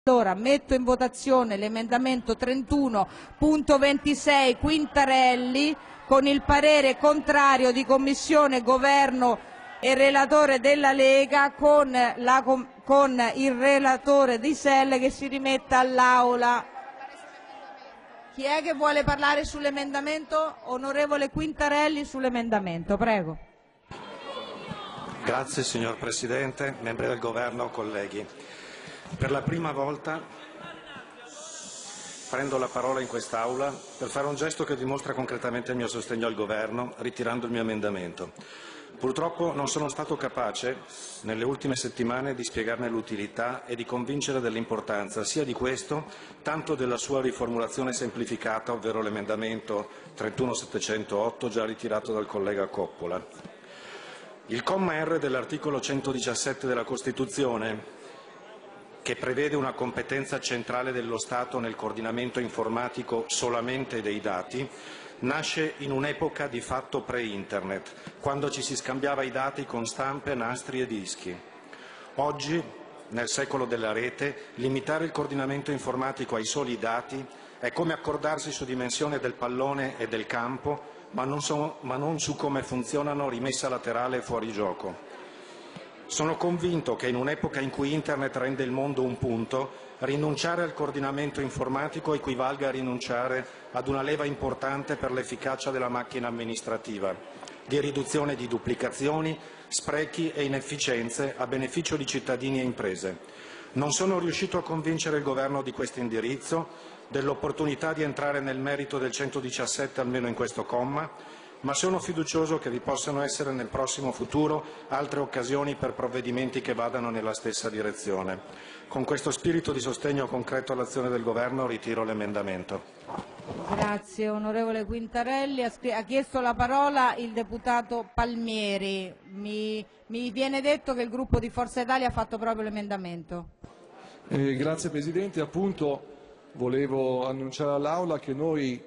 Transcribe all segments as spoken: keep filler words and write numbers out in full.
Allora metto in votazione l'emendamento trentuno punto ventisei Quintarelli con il parere contrario di Commissione, Governo e relatore della Lega, con, la, con il relatore di S E L che si rimetta all'Aula. Chi è che vuole parlare sull'emendamento? Onorevole Quintarelli, sull'emendamento, prego. Grazie signor Presidente, membri del Governo, colleghi. Per la prima volta prendo la parola in quest'Aula per fare un gesto che dimostra concretamente il mio sostegno al Governo, ritirando il mio emendamento. Purtroppo non sono stato capace, nelle ultime settimane, di spiegarne l'utilità e di convincere dell'importanza sia di questo, tanto della sua riformulazione semplificata, ovvero l'emendamento trentuno settecentootto, già ritirato dal collega Coppola. Il comma R dell'articolo centodiciassette della Costituzione, che prevede una competenza centrale dello Stato nel coordinamento informatico solamente dei dati, nasce in un'epoca di fatto pre-internet, quando ci si scambiava i dati con stampe, nastri e dischi. Oggi, nel secolo della rete, limitare il coordinamento informatico ai soli dati è come accordarsi su dimensione del pallone e del campo, ma non, so, ma non su come funzionano rimessa laterale e fuorigioco. Sono convinto che in un'epoca in cui Internet rende il mondo un punto, rinunciare al coordinamento informatico equivalga a rinunciare ad una leva importante per l'efficacia della macchina amministrativa, di riduzione di duplicazioni, sprechi e inefficienze a beneficio di cittadini e imprese. Non sono riuscito a convincere il Governo di questo indirizzo, dell'opportunità di entrare nel merito del centodiciassette almeno in questo comma, ma sono fiducioso che vi possano essere nel prossimo futuro altre occasioni per provvedimenti che vadano nella stessa direzione. Con questo spirito di sostegno concreto all'azione del Governo ritiro l'emendamento. Grazie onorevole Quintarelli. Ha chiesto la parola il deputato Palmieri. Mi, mi viene detto che il gruppo di Forza Italia ha fatto proprio l'emendamento. Eh, grazie Presidente, appunto volevo annunciare all'Aula che noi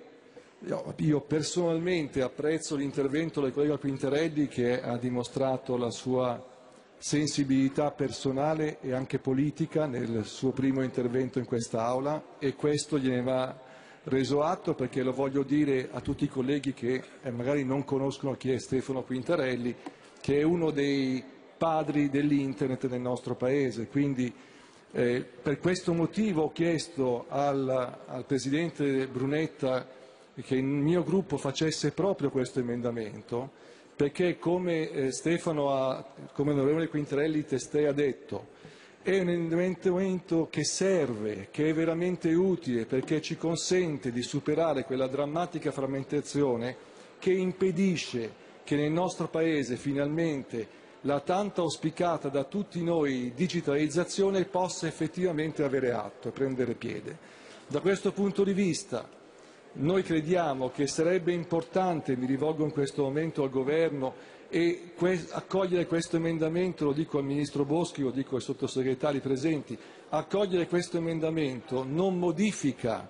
Io personalmente apprezzo l'intervento del collega Quintarelli, che ha dimostrato la sua sensibilità personale e anche politica nel suo primo intervento in quest'Aula, e questo gliene va reso atto, perché lo voglio dire a tutti i colleghi che eh, magari non conoscono chi è Stefano Quintarelli, che è uno dei padri dell'Internet nel nostro Paese. Quindi eh, per questo motivo ho chiesto al, al Presidente Brunetta che il mio gruppo facesse proprio questo emendamento, perché come eh, Stefano ha, come l'onorevole Quintarelli testé ha detto, è un emendamento che serve, che è veramente utile, perché ci consente di superare quella drammatica frammentazione che impedisce che nel nostro Paese finalmente la tanto auspicata da tutti noi digitalizzazione possa effettivamente avere atto e prendere piede. Da questo punto di vista noi crediamo che sarebbe importante, mi rivolgo in questo momento al Governo, e que- accogliere questo emendamento, lo dico al Ministro Boschi, lo dico ai sottosegretari presenti, accogliere questo emendamento non modifica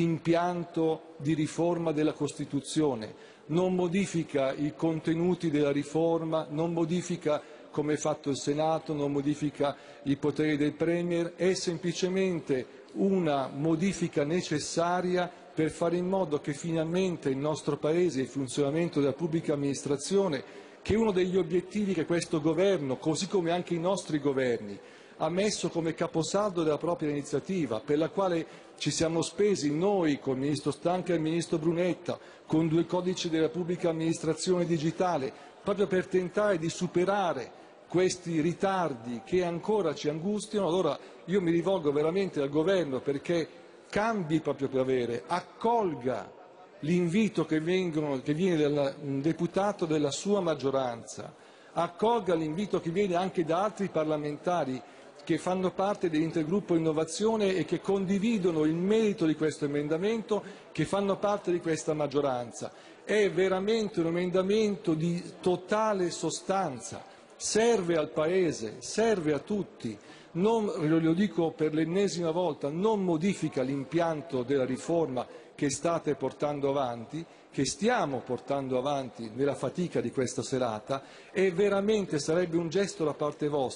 l'impianto di riforma della Costituzione, non modifica i contenuti della riforma, non modifica come ha fatto il Senato, non modifica i poteri del Premier, è semplicemente una modifica necessaria per fare in modo che finalmente il nostro Paese, il funzionamento della pubblica amministrazione, che è uno degli obiettivi che questo Governo, così come anche i nostri governi, ha messo come caposaldo della propria iniziativa, per la quale ci siamo spesi noi, con il Ministro Stanca e il Ministro Brunetta, con due codici della pubblica amministrazione digitale, proprio per tentare di superare questi ritardi che ancora ci angustiano. Allora io mi rivolgo veramente al Governo perché cambi proprio per avere, accolga l'invito che, vengono, che viene da un deputato della sua maggioranza, accolga l'invito che viene anche da altri parlamentari che fanno parte dell'intergruppo innovazione e che condividono il merito di questo emendamento, che fanno parte di questa maggioranza. È veramente un emendamento di totale sostanza, serve al Paese, serve a tutti. Non, lo dico per l'ennesima volta, non modifica l'impianto della riforma che state portando avanti, che stiamo portando avanti nella fatica di questa serata, e veramente sarebbe un gesto da parte vostra,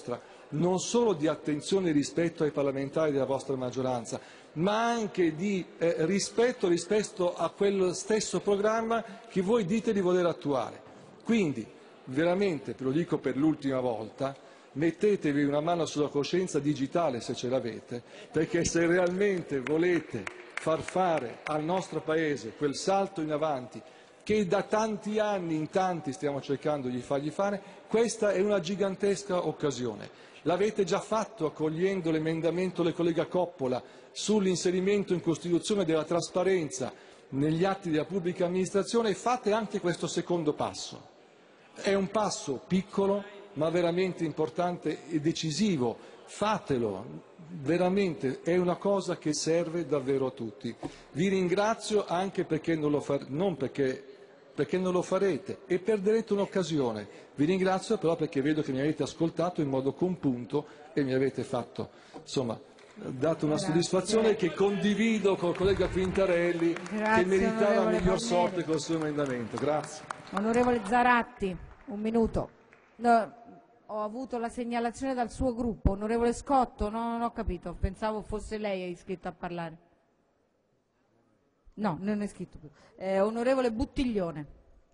non solo di attenzione rispetto ai parlamentari della vostra maggioranza, ma anche di eh, rispetto rispetto a quel stesso programma che voi dite di voler attuare. Quindi, veramente, ve lo dico per l'ultima volta, mettetevi una mano sulla coscienza digitale se ce l'avete, perché se realmente volete far fare al nostro Paese quel salto in avanti che da tanti anni in tanti stiamo cercando di fargli fare, questa è una gigantesca occasione. L'avete già fatto accogliendo l'emendamento del collega Coppola sull'inserimento in Costituzione della trasparenza negli atti della pubblica amministrazione, e fate anche questo secondo passo. È un passo piccolo ma veramente importante e decisivo. Fatelo, veramente è una cosa che serve davvero a tutti. Vi ringrazio anche perché non lo, far... non perché... perché non lo farete e perderete un'occasione. Vi ringrazio però perché vedo che mi avete ascoltato in modo compunto e mi avete fatto, insomma, dato una soddisfazione che condivido con il collega Quintarelli. Grazie, che meritava miglior sorte col suo emendamento. Grazie. Onorevole Zaratti, un minuto. No, ho avuto la segnalazione dal suo gruppo. Onorevole Scotto, no, non ho capito, pensavo fosse lei iscritta a parlare. No, non è iscritto più. Eh, onorevole Buttiglione.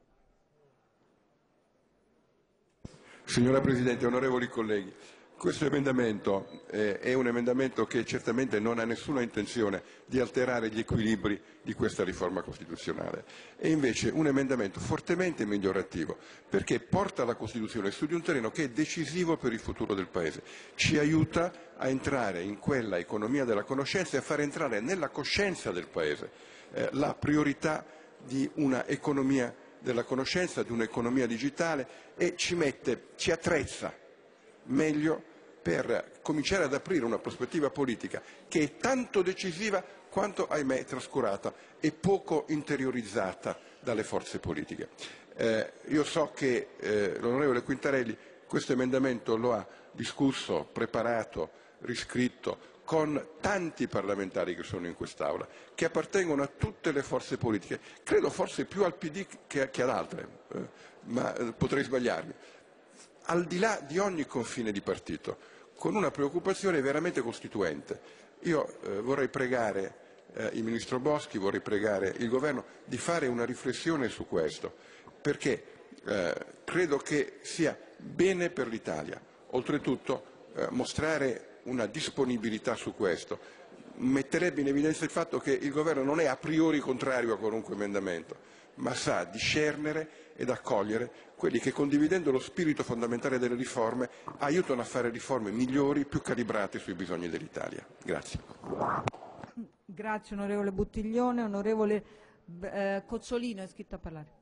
Signora Presidente, onorevoli colleghi, questo emendamento eh, è un emendamento che certamente non ha nessuna intenzione di alterare gli equilibri di questa riforma costituzionale. È invece un emendamento fortemente migliorativo perché porta la Costituzione su di un terreno che è decisivo per il futuro del Paese. Ci aiuta a entrare in quella economia della conoscenza e a far entrare nella coscienza del Paese eh, la priorità di una economia della conoscenza, di un'economia digitale, e ci mette, ci attrezza meglio per cominciare ad aprire una prospettiva politica che è tanto decisiva quanto, ahimè, trascurata e poco interiorizzata dalle forze politiche. Eh, io so che eh, l'onorevole Quintarelli questo emendamento lo ha discusso, preparato, riscritto con tanti parlamentari che sono in quest'Aula, che appartengono a tutte le forze politiche, credo forse più al P D che, che ad altre, eh, ma eh, potrei sbagliarmi, al di là di ogni confine di partito, con una preoccupazione veramente costituente. Io eh, vorrei pregare eh, il Ministro Boschi, vorrei pregare il Governo di fare una riflessione su questo, perché eh, credo che sia bene per l'Italia, oltretutto eh, mostrare una disponibilità su questo metterebbe in evidenza il fatto che il Governo non è a priori contrario a qualunque emendamento, ma sa discernere ed accogliere quelli che, condividendo lo spirito fondamentale delle riforme, aiutano a fare riforme migliori, più calibrate sui bisogni dell'Italia. Grazie. Grazie onorevole Buttiglione. Onorevole eh, Cozzolino è iscritto a parlare.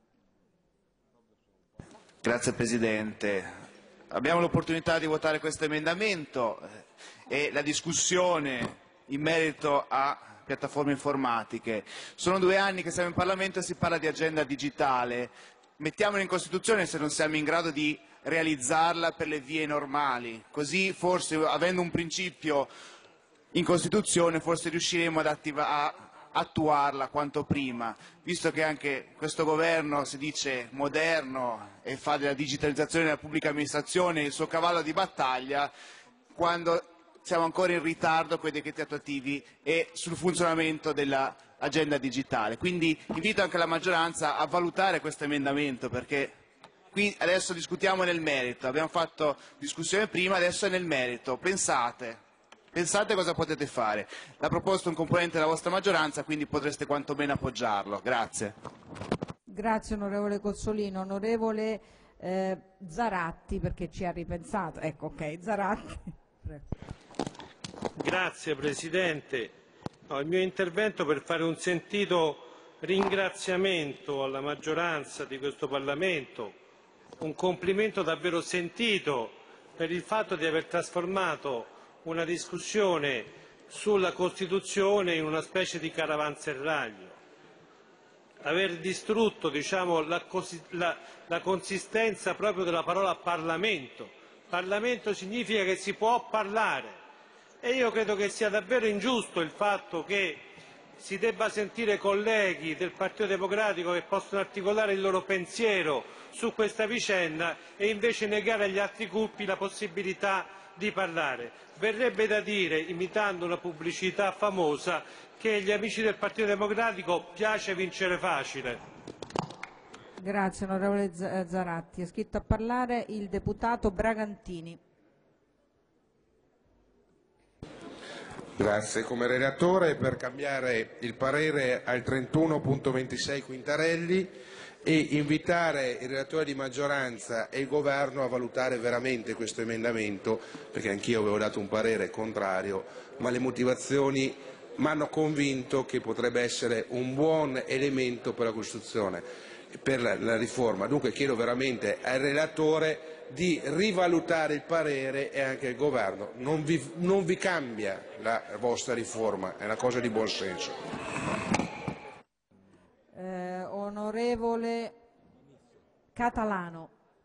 Grazie Presidente. Abbiamo l'opportunità di votare questo emendamento e la discussione in merito a piattaforme informatiche. Sono due anni che siamo in Parlamento e si parla di agenda digitale. Mettiamola in Costituzione se non siamo in grado di realizzarla per le vie normali. Così forse, avendo un principio in Costituzione, forse riusciremo ad attiva- a attuarla quanto prima, visto che anche questo governo si dice moderno e fa della digitalizzazione della pubblica amministrazione il suo cavallo di battaglia, quando siamo ancora in ritardo con i decreti attuativi e sul funzionamento dell'agenda digitale. Quindi invito anche la maggioranza a valutare questo emendamento, perché qui adesso discutiamo nel merito, abbiamo fatto discussione prima, adesso è nel merito. Pensate. Pensate cosa potete fare. L'ha proposto un componente della vostra maggioranza, quindi potreste quantomeno appoggiarlo. Grazie. Grazie onorevole Cozzolino. Onorevole eh, Zaratti, perché ci ha ripensato. Ecco, ok, Zaratti. Prego. Grazie Presidente. No, il mio intervento per fare un sentito ringraziamento alla maggioranza di questo Parlamento, un complimento davvero sentito per il fatto di aver trasformato una discussione sulla Costituzione in una specie di caravanserraglio, aver distrutto diciamo, la, la, la consistenza proprio della parola Parlamento. Parlamento significa che si può parlare e io credo che sia davvero ingiusto il fatto che si debba sentire colleghi del Partito Democratico che possono articolare il loro pensiero su questa vicenda e invece negare agli altri gruppi la possibilità di parlare. Verrebbe da dire, imitando una pubblicità famosa, che agli amici del Partito Democratico piace vincere facile. Grazie onorevole Zaratti. È scritto a parlare il deputato Bragantini. Grazie. Come relatore per cambiare il parere al trentuno punto ventisei Quintarelli e invitare il relatore di maggioranza e il Governo a valutare veramente questo emendamento, perché anch'io avevo dato un parere contrario, ma le motivazioni mi hanno convinto che potrebbe essere un buon elemento per la Costituzione, per la, la riforma. Dunque chiedo veramente al relatore di rivalutare il parere e anche il Governo. Non vi, non vi cambia la vostra riforma, è una cosa di buon senso. Eh, onorevole Catalano.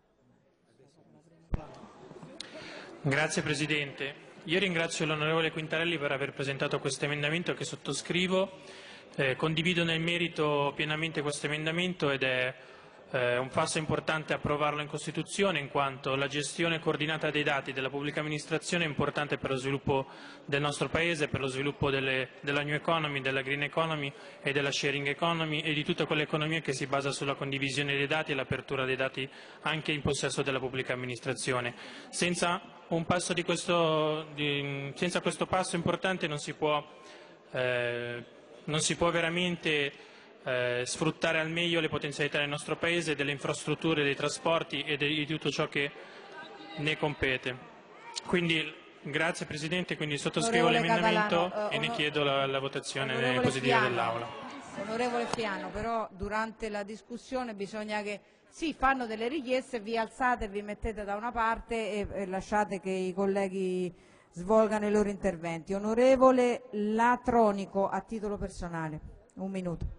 Grazie Presidente. Io ringrazio l'onorevole Quintarelli per aver presentato questo emendamento che sottoscrivo. Eh, condivido nel merito pienamente questo emendamento ed è eh, un passo importante approvarlo in Costituzione, in quanto la gestione coordinata dei dati della pubblica amministrazione è importante per lo sviluppo del nostro Paese, per lo sviluppo delle, della New Economy, della Green Economy e della Sharing Economy e di tutta quell'economia che si basa sulla condivisione dei dati e l'apertura dei dati anche in possesso della pubblica amministrazione. Senza, un passo di questo, di, senza questo passo importante non si può, eh, non si può veramente Eh, sfruttare al meglio le potenzialità del nostro Paese, delle infrastrutture, dei trasporti e di, di tutto ciò che ne compete. Quindi grazie Presidente, quindi sottoscrivo l'emendamento uh, e ne chiedo la, la votazione positiva dell'Aula. Onorevole Fiano, però durante la discussione bisogna che sì, fanno delle richieste, vi alzate, vi mettete da una parte e, e lasciate che i colleghi svolgano i loro interventi. Onorevole Latronico, a titolo personale, un minuto.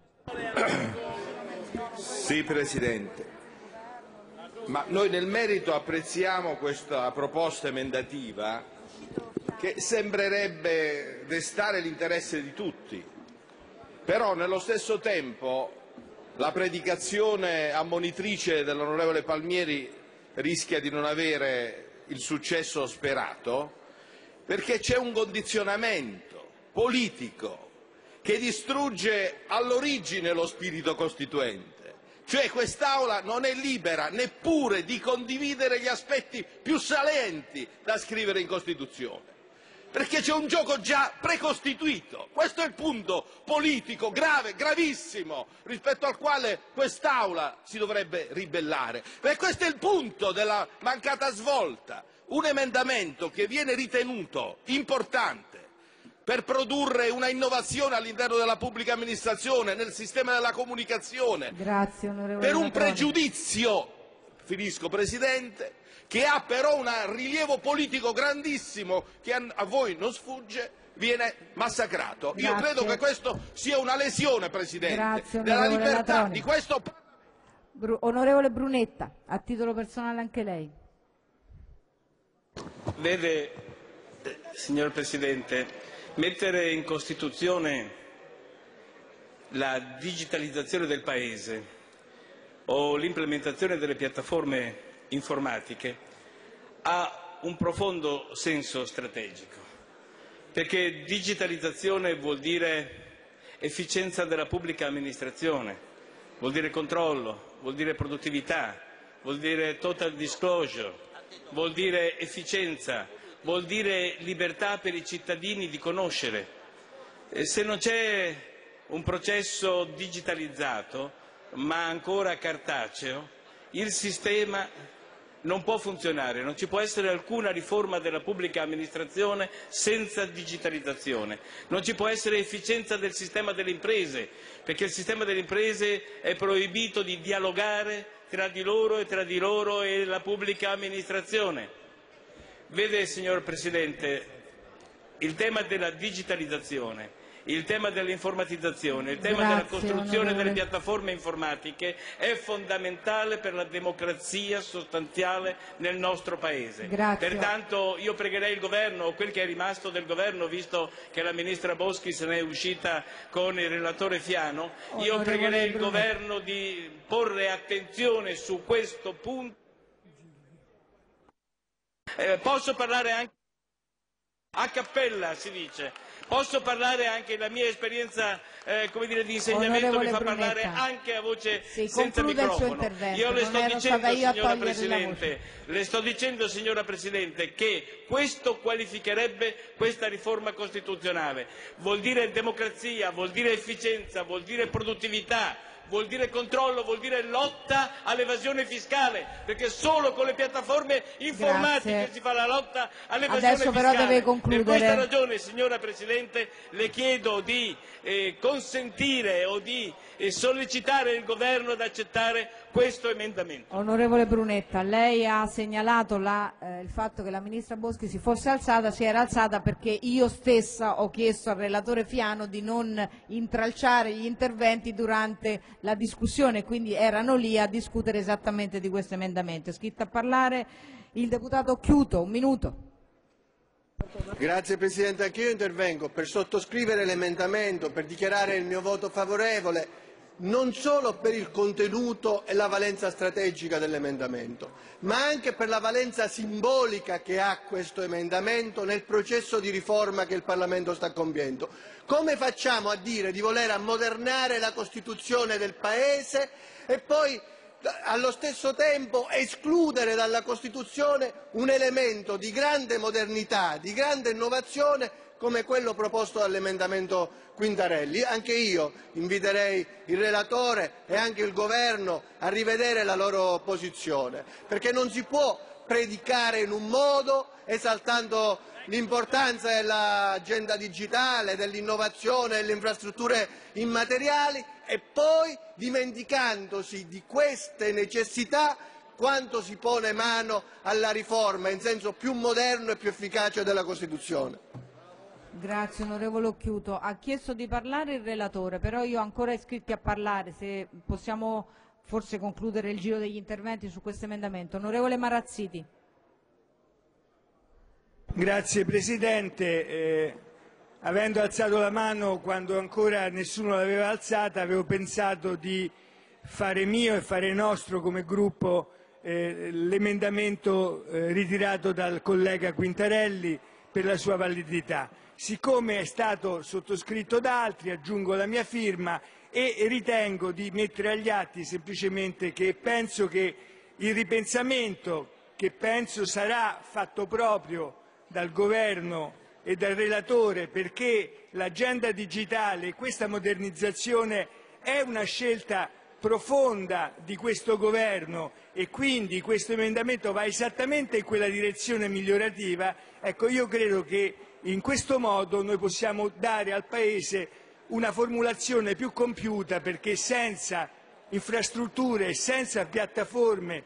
Sì, Presidente, ma noi nel merito apprezziamo questa proposta emendativa che sembrerebbe destare l'interesse di tutti, però nello stesso tempo la predicazione ammonitrice dell'onorevole Palmieri rischia di non avere il successo sperato, perché c'è un condizionamento politico che distrugge all'origine lo spirito costituente, cioè quest'Aula non è libera neppure di condividere gli aspetti più salienti da scrivere in Costituzione, perché c'è un gioco già precostituito. Questo è il punto politico grave, gravissimo, rispetto al quale quest'Aula si dovrebbe ribellare, perché questo è il punto della mancata svolta. Un emendamento che viene ritenuto importante per produrre una innovazione all'interno della pubblica amministrazione, nel sistema della comunicazione, Grazie, onorevole per un Latronico. pregiudizio, finisco Presidente, che ha però un rilievo politico grandissimo che a, a voi non sfugge, viene massacrato. Grazie. Io credo che questo sia una lesione, Presidente, Grazie, della onorevole libertà Latronico. di questo Bru- onorevole Brunetta, a titolo personale anche lei. Vede, signor Presidente, mettere in Costituzione la digitalizzazione del Paese o l'implementazione delle piattaforme informatiche ha un profondo senso strategico, perché digitalizzazione vuol dire efficienza della pubblica amministrazione, vuol dire controllo, vuol dire produttività, vuol dire total disclosure, vuol dire efficienza, vuol dire libertà per i cittadini di conoscere. E se non c'è un processo digitalizzato, ma ancora cartaceo, il sistema non può funzionare, non ci può essere alcuna riforma della pubblica amministrazione senza digitalizzazione, non ci può essere efficienza del sistema delle imprese, perché il sistema delle imprese è proibito di dialogare tra di loro e tra di loro e la pubblica amministrazione. Vede, signor Presidente, il tema della digitalizzazione, il tema dell'informatizzazione, il tema Grazie, della costruzione onorevole. delle piattaforme informatiche è fondamentale per la democrazia sostanziale nel nostro Paese. Grazie. Pertanto io pregherei il Governo, o quel che è rimasto del Governo, visto che la Ministra Boschi se n'è uscita con il relatore Fiano, io Onorevole pregherei il Bruno. Governo di porre attenzione su questo punto. Eh, posso parlare anche A cappella si dice. Posso parlare anche la mia esperienza eh, come dire, di insegnamento Onorevole mi fa Brunetta. parlare anche a voce Sì, senza concluda il suo microfono. intervento, Io le non sto ero dicendo, stata io a signora togliere la Presidente, le sto dicendo, signora Presidente, che questo qualificherebbe questa riforma costituzionale. Vuol dire democrazia, vuol dire efficienza, vuol dire produttività, vuol dire controllo, vuol dire lotta all'evasione fiscale, perché solo con le piattaforme informatiche Grazie. si fa la lotta all'evasione Adesso fiscale. però deve concludere. Per questa ragione, signora Presidente, le chiedo di eh, consentire o di eh, sollecitare il Governo ad accettare questo emendamento. Onorevole Brunetta, lei ha segnalato la, eh, il fatto che la Ministra Boschi si fosse alzata, si era alzata perché io stessa ho chiesto al relatore Fiano di non intralciare gli interventi durante la discussione, quindi erano lì a discutere esattamente di questo emendamento. È iscritto a parlare il deputato Chiuto, un minuto. Grazie Presidente, anch'io intervengo per sottoscrivere l'emendamento, per dichiarare il mio voto favorevole, non solo per il contenuto e la valenza strategica dell'emendamento, ma anche per la valenza simbolica che ha questo emendamento nel processo di riforma che il Parlamento sta compiendo. Come facciamo a dire di voler ammodernare la Costituzione del Paese e poi allo stesso tempo escludere dalla Costituzione un elemento di grande modernità, di grande innovazione come quello proposto dall'emendamento Quintarelli? Anche io inviterei il relatore e anche il Governo a rivedere la loro posizione, perché non si può predicare in un modo esaltando l'importanza dell'agenda digitale, dell'innovazione, delle infrastrutture immateriali e poi dimenticandosi di queste necessità quando si pone mano alla riforma in senso più moderno e più efficace della Costituzione. Grazie onorevole Occhiuto. Ha chiesto di parlare il relatore, però io ho ancora iscritti a parlare, se possiamo forse concludere il giro degli interventi su questo emendamento. Onorevole Marazziti. Grazie Presidente. Eh, avendo alzato la mano quando ancora nessuno l'aveva alzata, avevo pensato di fare mio e fare nostro come gruppo eh, l'emendamento eh, ritirato dal collega Quintarelli per la sua validità. Siccome è stato sottoscritto da altri, aggiungo la mia firma e ritengo di mettere agli atti semplicemente che penso che il ripensamento, che penso sarà fatto proprio dal Governo e dal relatore, perché l'agenda digitale, questa modernizzazione è una scelta profonda di questo Governo e quindi questo emendamento va esattamente in quella direzione migliorativa, ecco, io credo che in questo modo noi possiamo dare al Paese una formulazione più compiuta, perché senza infrastrutture, senza piattaforme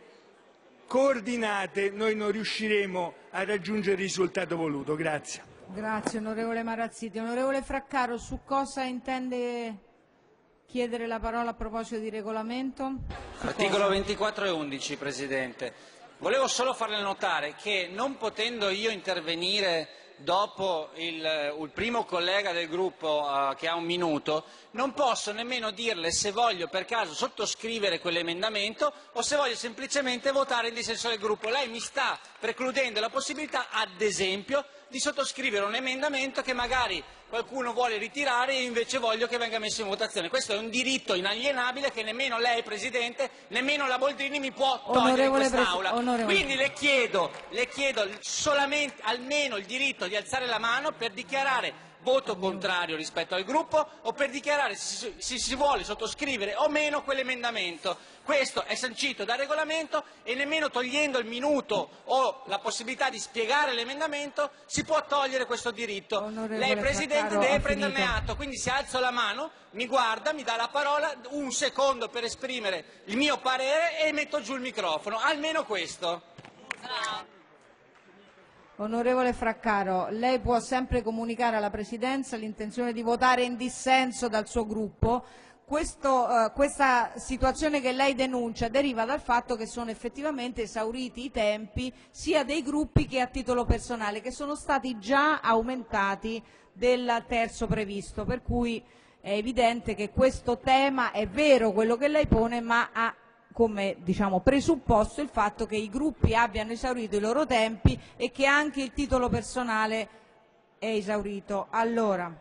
coordinate noi non riusciremo a raggiungere il risultato voluto. Grazie. Grazie onorevole Marazziti. Onorevole Fraccaro, su cosa intende chiedere la parola a proposito di regolamento? Su Articolo cosa? ventiquattro e undici, Presidente. Volevo solo farle notare che non potendo io intervenire dopo il, il primo collega del gruppo uh, che ha un minuto, non posso nemmeno dirle se voglio per caso sottoscrivere quell'emendamento o se voglio semplicemente votare in dissenso del gruppo. Lei mi sta precludendo la possibilità, ad esempio, di sottoscrivere un emendamento che magari qualcuno vuole ritirare e invece voglio che venga messo in votazione. Questo è un diritto inalienabile che nemmeno lei, Presidente, nemmeno la Boldrini mi può togliere in quest'Aula. Quindi le chiedo, le chiedo solamente almeno il diritto di alzare la mano per dichiarare voto contrario rispetto al gruppo o per dichiarare se si, si vuole sottoscrivere o meno quell'emendamento. Questo è sancito dal regolamento e nemmeno togliendo il minuto o la possibilità di spiegare l'emendamento si può togliere questo diritto. Onorevole Lei Presidente Fraccaro, deve ha prenderne finito. atto, quindi se alzo la mano mi guarda, mi dà la parola, un secondo per esprimere il mio parere e metto giù il microfono, almeno questo. Onorevole Fraccaro, lei può sempre comunicare alla Presidenza l'intenzione di votare in dissenso dal suo gruppo. Questo, eh, questa situazione che lei denuncia deriva dal fatto che sono effettivamente esauriti i tempi sia dei gruppi che a titolo personale, che sono stati già aumentati del terzo previsto, per cui è evidente che questo tema è vero quello che lei pone, ma ha come diciamo, presupposto il fatto che i gruppi abbiano esaurito i loro tempi e che anche il titolo personale è esaurito. Allora,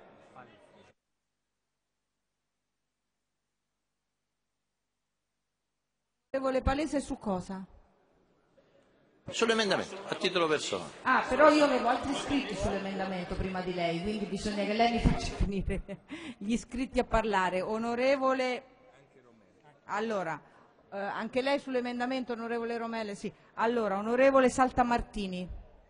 onorevole Palese, su cosa? Sull'emendamento, a titolo personale. Ah, però io avevo altri iscritti sull'emendamento prima di lei, quindi bisogna che lei mi faccia finire gli iscritti a parlare. Onorevole, allora, eh, anche lei sull'emendamento, onorevole Romele, sì. Allora, onorevole Saltamartini.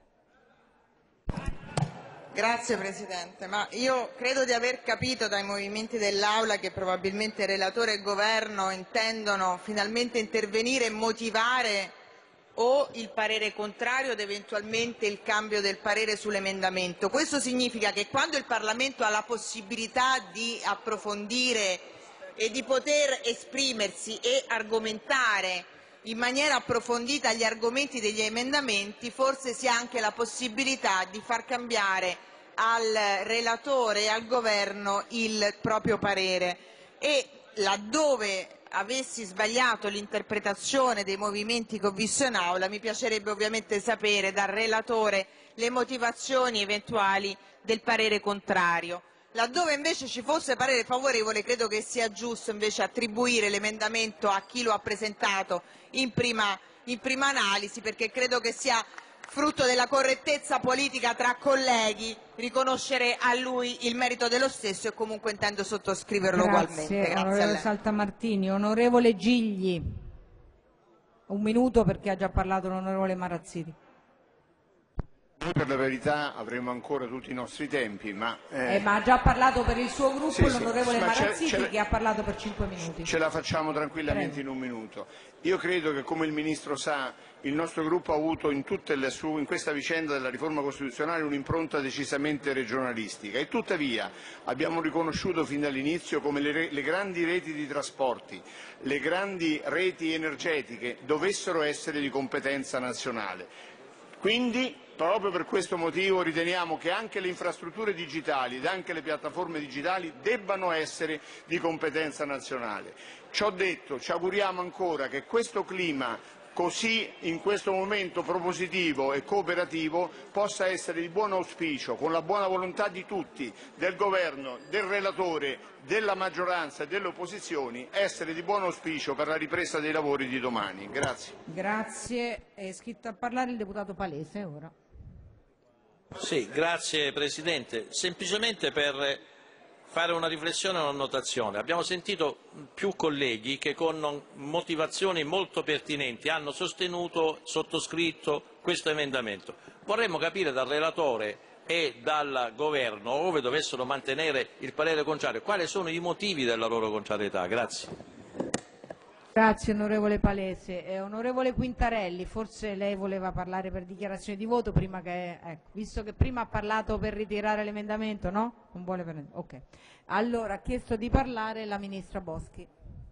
Grazie Presidente, ma io credo di aver capito dai movimenti dell'Aula che probabilmente relatore e Governo intendono finalmente intervenire e motivare o il parere contrario ed eventualmente il cambio del parere sull'emendamento. Questo significa che quando il Parlamento ha la possibilità di approfondire e di poter esprimersi e argomentare in maniera approfondita gli argomenti degli emendamenti, forse si ha anche la possibilità di far cambiare al relatore e al Governo il proprio parere e laddove avessi sbagliato l'interpretazione dei movimenti che ho visto in aula, mi piacerebbe ovviamente sapere dal relatore le motivazioni eventuali del parere contrario. Laddove invece ci fosse parere favorevole, credo che sia giusto invece attribuire l'emendamento a chi lo ha presentato in prima, in prima analisi, perché credo che sia frutto della correttezza politica tra colleghi riconoscere a lui il merito dello stesso e comunque intendo sottoscriverlo Grazie, ugualmente. Grazie onorevole a lei. Saltamartini. Onorevole Gigli, un minuto perché ha già parlato l'onorevole Marazziti. Noi per la verità avremo ancora tutti i nostri tempi, ma... Eh, ma ha già parlato per il suo gruppo sì, l'onorevole sì, Marazziti ce, ce, che ha parlato per cinque minuti. Ce la facciamo tranquillamente Prego. in un minuto. Io credo che, come il Ministro sa, il nostro gruppo ha avuto in, tutte le su, in questa vicenda della riforma costituzionale un'impronta decisamente regionalistica e tuttavia abbiamo riconosciuto fin dall'inizio come le, le grandi reti di trasporti, le grandi reti energetiche dovessero essere di competenza nazionale. Quindi, proprio per questo motivo riteniamo che anche le infrastrutture digitali ed anche le piattaforme digitali debbano essere di competenza nazionale. Ciò detto, ci auguriamo ancora che questo clima così in questo momento propositivo e cooperativo possa essere di buon auspicio, con la buona volontà di tutti, del Governo, del relatore, della maggioranza e delle opposizioni, essere di buon auspicio per la ripresa dei lavori di domani. Grazie. Grazie. È iscritto a parlare il deputato Palese ora. Sì, grazie Presidente. Semplicemente per fare una riflessione e una notazione. Abbiamo sentito più colleghi che con motivazioni molto pertinenti hanno sostenuto, sottoscritto questo emendamento. Vorremmo capire dal relatore e dal Governo, ove dovessero mantenere il parere contrario, quali sono i motivi della loro contrarietà. Grazie. Grazie onorevole Palese. Eh, onorevole Quintarelli, forse lei voleva parlare per dichiarazione di voto prima che, ecco, visto che prima ha parlato per ritirare l'emendamento, no? Non vuole per... Ok. Allora ha chiesto di parlare la Ministra Boschi.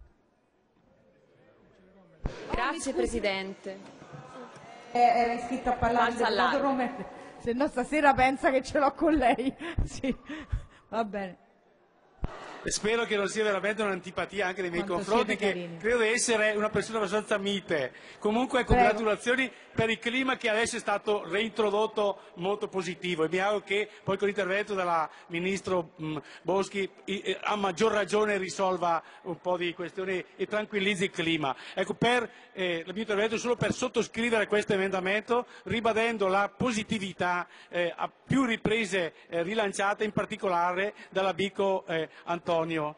Grazie Presidente. Eh, era iscritto a parlare il deputato Romele, se no stasera pensa che ce l'ho con lei. Sì, va bene. Spero che non sia veramente un'antipatia anche nei miei Quanto confronti, che carini. credo di essere una persona abbastanza mite. Comunque Prego. congratulazioni per il clima che adesso è stato reintrodotto molto positivo e mi auguro che poi con l'intervento della Ministro mh, Boschi eh, a maggior ragione risolva un po' di questioni e tranquillizzi il clima. Ecco, per eh, il mio intervento solo per sottoscrivere questo emendamento, ribadendo la positività eh, a più riprese eh, rilanciate, in particolare dall'amico eh, Antonio.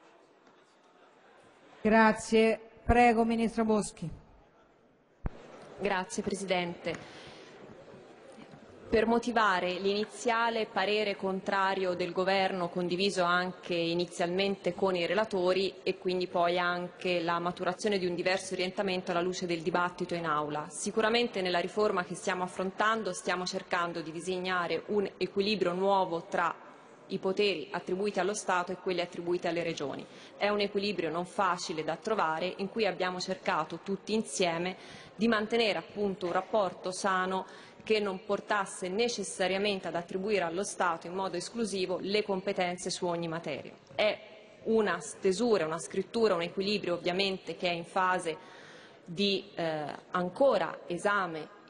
Grazie. Prego Ministro Boschi. Grazie Presidente. Per motivare l'iniziale parere contrario del Governo, condiviso anche inizialmente con i relatori, e quindi poi anche la maturazione di un diverso orientamento alla luce del dibattito in Aula. Sicuramente nella riforma che stiamo affrontando stiamo cercando di disegnare un equilibrio nuovo tra i poteri attribuiti allo Stato e quelli attribuiti alle Regioni. È un equilibrio non facile da trovare, in cui abbiamo cercato tutti insieme di mantenere appunto un rapporto sano che non portasse necessariamente ad attribuire allo Stato in modo esclusivo le competenze su ogni materia. È una stesura, una scrittura, un equilibrio ovviamente che è in fase di eh, ancora esame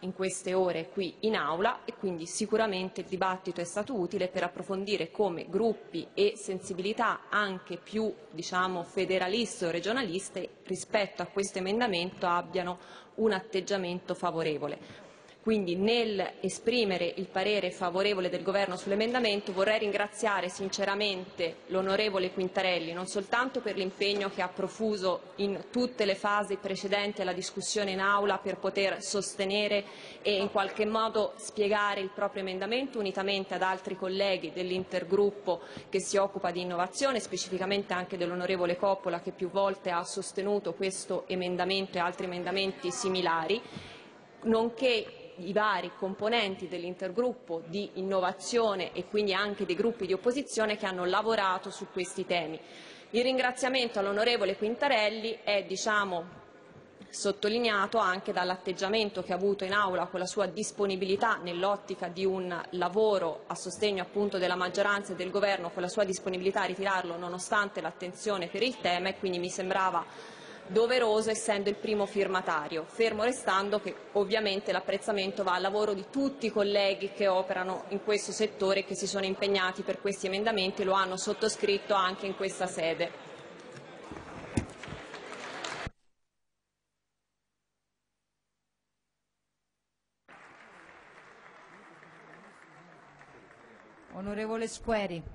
in queste ore qui in aula e quindi sicuramente il dibattito è stato utile per approfondire come gruppi e sensibilità anche più, diciamo, federaliste o regionaliste rispetto a questo emendamento abbiano un atteggiamento favorevole. Quindi nel esprimere il parere favorevole del Governo sull'emendamento vorrei ringraziare sinceramente l'onorevole Quintarelli non soltanto per l'impegno che ha profuso in tutte le fasi precedenti alla discussione in aula per poter sostenere e in qualche modo spiegare il proprio emendamento unitamente ad altri colleghi dell'intergruppo che si occupa di innovazione, specificamente anche dell'onorevole Coppola che più volte ha sostenuto questo emendamento e altri emendamenti similari, nonché i vari componenti dell'intergruppo di innovazione e quindi anche dei gruppi di opposizione che hanno lavorato su questi temi. Il ringraziamento all'onorevole Quintarelli è, diciamo, sottolineato anche dall'atteggiamento che ha avuto in aula con la sua disponibilità nell'ottica di un lavoro a sostegno appunto della maggioranza e del Governo, con la sua disponibilità a ritirarlo nonostante l'attenzione per il tema e quindi mi sembrava doveroso essendo il primo firmatario, fermo restando che ovviamente l'apprezzamento va al lavoro di tutti i colleghi che operano in questo settore e che si sono impegnati per questi emendamenti e lo hanno sottoscritto anche in questa sede. Onorevole Squeri.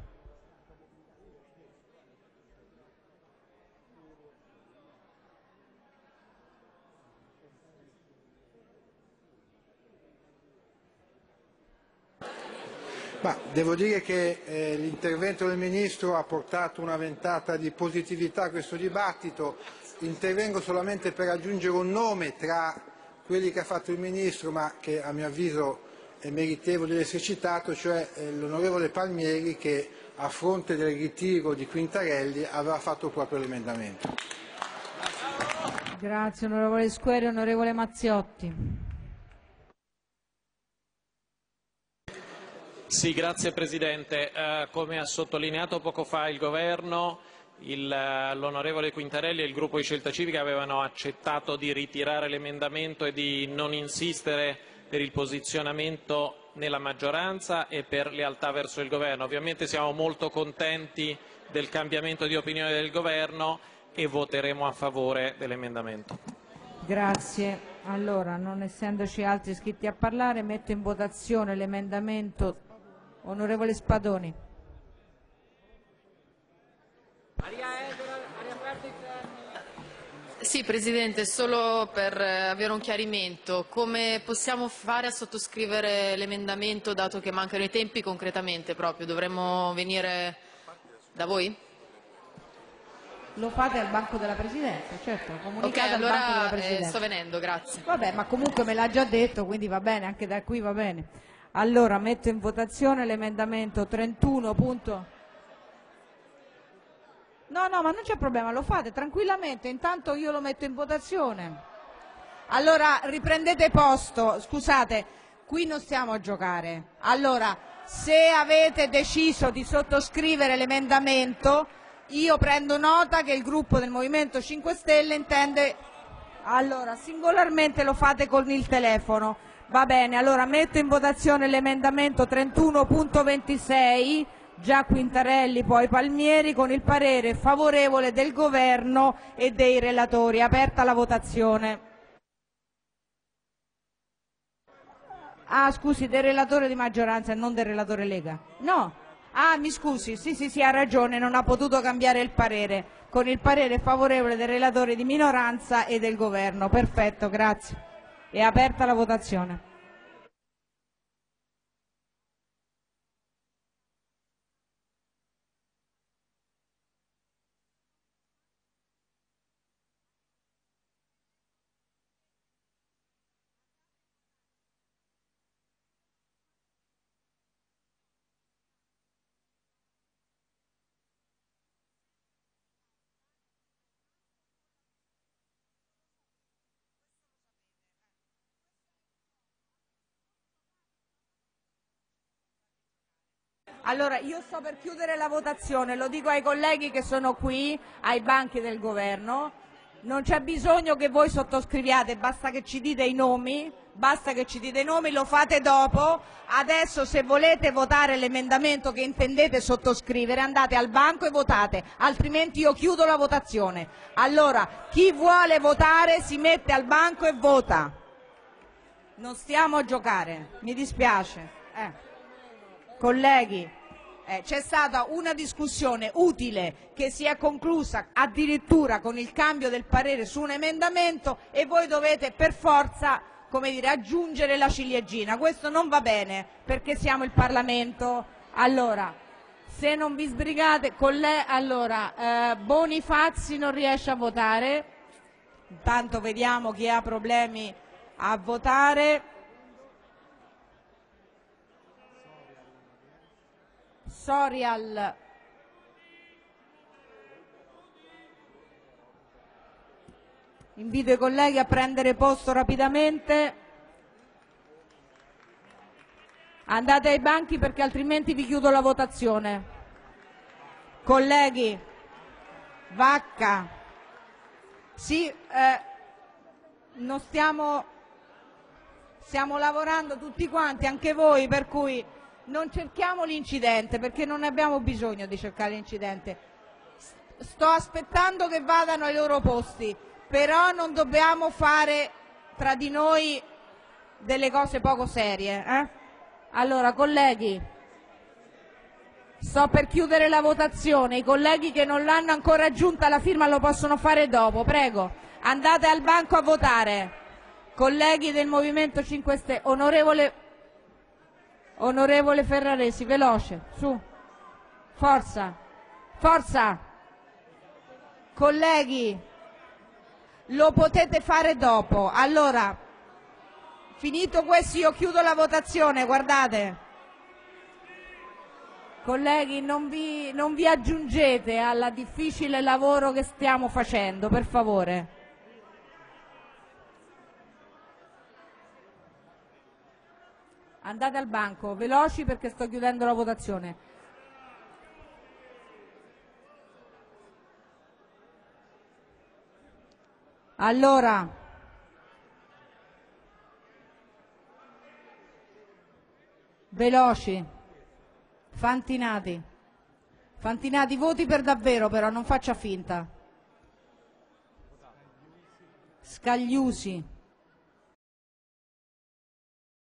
Ma devo dire che eh, l'intervento del Ministro ha portato una ventata di positività a questo dibattito. Intervengo solamente per aggiungere un nome tra quelli che ha fatto il Ministro, ma che a mio avviso è meritevole di essere citato, cioè eh, l'onorevole Palmieri che a fronte del ritiro di Quintarelli aveva fatto proprio l'emendamento. Grazie onorevole Squeri. Onorevole Mazziotti. Sì, grazie Presidente. Eh, come ha sottolineato poco fa il Governo, l'onorevole Quintarelli e il gruppo di Scelta Civica avevano accettato di ritirare l'emendamento e di non insistere per il posizionamento nella maggioranza e per lealtà verso il Governo. Ovviamente siamo molto contenti del cambiamento di opinione del Governo e voteremo a favore dell'emendamento. Grazie. Allora, non essendoci altri iscritti a parlare, metto in votazione l'emendamento. Onorevole Spadoni. Sì, Presidente, solo per avere un chiarimento. Come possiamo fare a sottoscrivere l'emendamento dato che mancano i tempi concretamente proprio? Dovremmo venire da voi? Lo fate al banco della Presidenza, certo, comunicate Ok, al banco della allora eh, Presidenza. sto venendo, grazie. Vabbè, ma comunque me l'ha già detto, quindi va bene, anche da qui va bene. Allora, metto in votazione l'emendamento trentuno. Punto... No, no, ma non c'è problema, lo fate tranquillamente, intanto io lo metto in votazione. Allora, riprendete posto, scusate, qui non stiamo a giocare. Allora, se avete deciso di sottoscrivere l'emendamento, io prendo nota che il gruppo del Movimento cinque Stelle intende... Allora, singolarmente lo fate con il telefono. Va bene, allora metto in votazione l'emendamento trentuno punto ventisei, già Quintarelli, poi Palmieri, con il parere favorevole del Governo e dei relatori. Aperta la votazione. Ah, scusi, del relatore di maggioranza e non del relatore Lega? No. Ah, mi scusi, sì, sì, sì, ha ragione, non ha potuto cambiare il parere. Con il parere favorevole del relatore di minoranza e del Governo. Perfetto, grazie. È aperta la votazione. Allora, io sto per chiudere la votazione, lo dico ai colleghi che sono qui, ai banchi del Governo, non c'è bisogno che voi sottoscriviate, basta che ci dite i nomi, basta che ci dite i nomi, lo fate dopo. Adesso se volete votare l'emendamento che intendete sottoscrivere andate al banco e votate, altrimenti io chiudo la votazione. Allora, chi vuole votare si mette al banco e vota. Non stiamo a giocare, mi dispiace. Eh. Colleghi, eh, c'è stata una discussione utile che si è conclusa addirittura con il cambio del parere su un emendamento e voi dovete per forza, come dire, aggiungere la ciliegina. Questo non va bene perché siamo il Parlamento. Allora, se non vi sbrigate, con le... allora, eh, Bonifazzi non riesce a votare, intanto vediamo chi ha problemi a votare. Sorial invito i colleghi a prendere posto rapidamente, andate ai banchi perché altrimenti vi chiudo la votazione. Colleghi, Vacca, sì, eh, non stiamo stiamo lavorando tutti quanti, anche voi, per cui non cerchiamo l'incidente, perché non ne abbiamo bisogno di cercare l'incidente. Sto aspettando che vadano ai loro posti, però non dobbiamo fare tra di noi delle cose poco serie. Eh? Allora, colleghi, sto per chiudere la votazione, i colleghi che non l'hanno ancora aggiunta la firma lo possono fare dopo, prego, andate al banco a votare. Colleghi del Movimento cinque Stelle, onorevole, onorevole Ferraresi, veloce, su, forza, forza, colleghi, lo potete fare dopo. Allora, finito questo io chiudo la votazione, guardate. Colleghi, non vi, non vi aggiungete al difficile lavoro che stiamo facendo, per favore. Andate al banco, veloci perché sto chiudendo la votazione. Allora, veloci, Fantinati, Fantinati voti per davvero però, non faccia finta. Scagliusi.